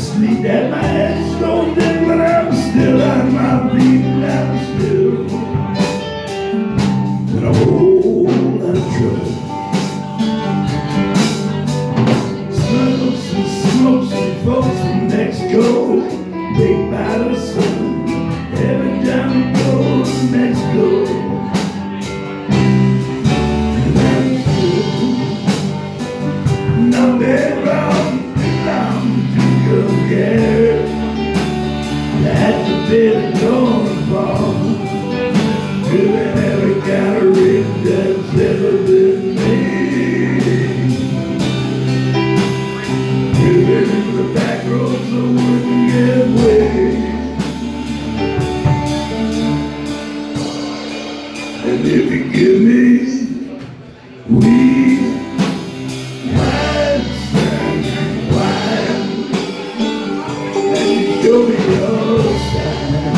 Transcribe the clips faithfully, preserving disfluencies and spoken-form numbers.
sleep at my headstone dead, but I'm still on my feet, and I'm still in a whole lot of trouble. Smokes and smokes and folks from Mexico, baked by the sun, every time we go to Mexico. And I'm still not that wrong, and I'm too scared. At the bed of dawn fall, doing every kind of rig that's ever been made. Living in the back roads so we can get away. And if you give me weed, wine, sand, wine, and you show me your sign,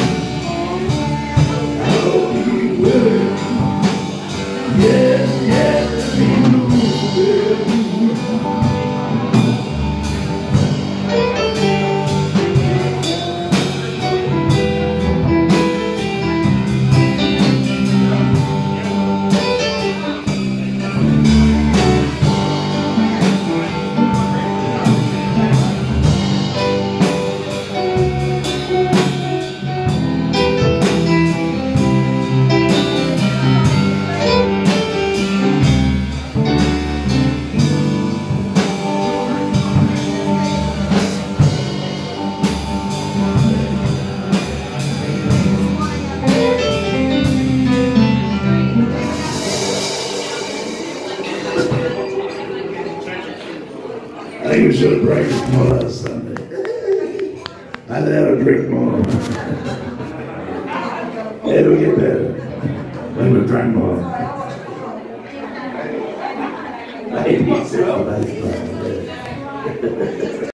I'll be willing. Yes, yes, be moving. I think we should have practiced more last Sunday. I had to drink more. Yeah, it'll get better. Then we'll drink more. I hate to be sick, but I